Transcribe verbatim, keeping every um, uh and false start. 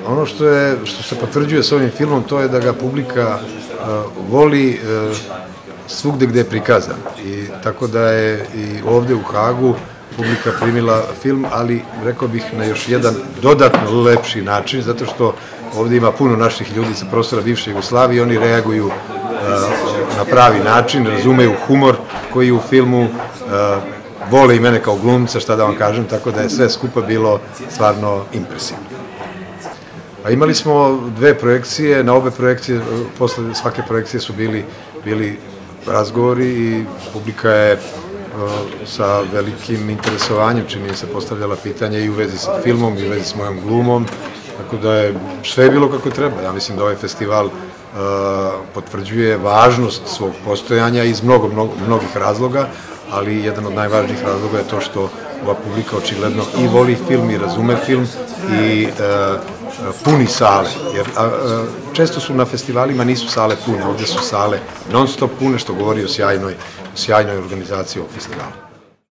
ono što je, što se potvrđuje s ovim filmom, to je da ga publika voli svugde gde je prikazan. I tako da je i ovde u Hagu publika primila film, ali rekao bih na još jedan dodatno lepši način, zato što ovde ima puno naših ljudi sa prostora bivše Jugoslavije i oni reaguju na pravi način, razumeju humor koji u filmu, vole i mene kao glumca, šta da vam kažem, tako da je sve skupa bilo stvarno impresivno. A imali smo dve projekcije, na obe projekcije, posle svake projekcije su bili, bili razgovori i publika je sa velikim interesovanjem, čini mi se, postavljala pitanja i u vezi sa filmom i u vezi s mojom glumom, tako da je sve bilo kako treba. Ja mislim da ovaj festival potvrđuje važnost svog postojanja iz mnogo, mnogih razloga, ali jedan od najvažnijih razloga je to što ova publika očigledno i voli film i razume film i puni sale, jer često su na festivalima nisu sale pune, ovde su sale non stop pune, što govori o sjajnoj organizaciji ovog festivala.